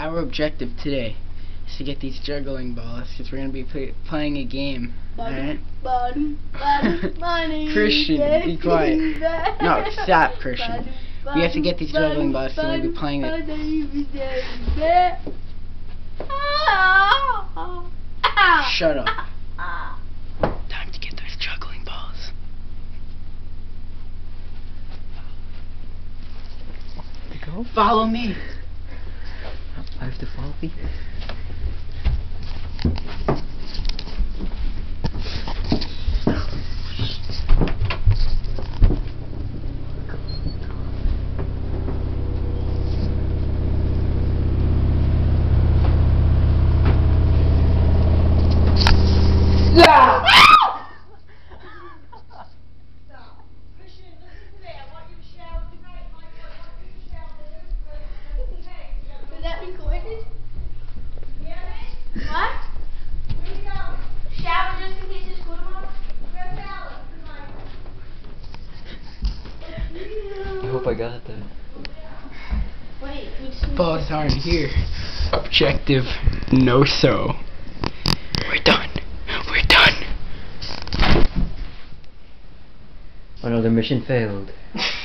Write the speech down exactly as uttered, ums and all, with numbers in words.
our objective today is to get these juggling balls because we're going to be play playing a game. Alright? Christian, be quiet. No, stop, Christian. We have to get these juggling balls so we'll be playing it. Shut up. Time to get those juggling balls. Go. Follow me. I have to follow you. What? Where you go? Shower just in case it's good tomorrow? I hope I got that. Wait, Balls aren't here. Objective, no so. We're done. We're done. Another mission failed.